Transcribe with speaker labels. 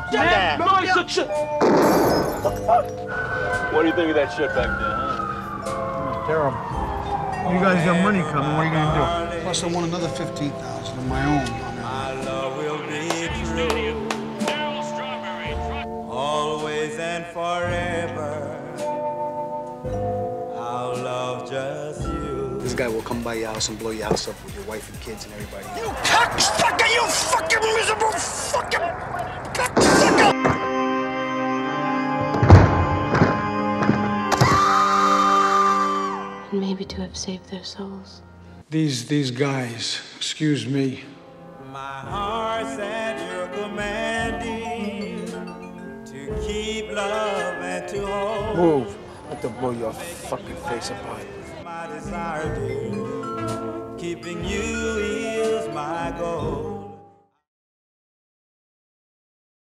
Speaker 1: man. Noise and shit.
Speaker 2: What do you think of that shit back there, huh?
Speaker 3: Terrible. You guys got money coming, what are you gonna do?
Speaker 4: Plus I want another 15,000 of my own.
Speaker 5: My love will be true, always and forever. I'll love just you.
Speaker 4: This guy will come by your house and blow your house up with your wife and kids and everybody.
Speaker 1: You cocksucker! You fucking miserable fucking cocksucker!
Speaker 6: And maybe to have saved their souls.
Speaker 3: These guys, excuse me.
Speaker 5: My heart's at your commanding, to keep love and to hold.
Speaker 3: Move. Let them blow your fucking face apart.
Speaker 5: My desire, dear, keeping you is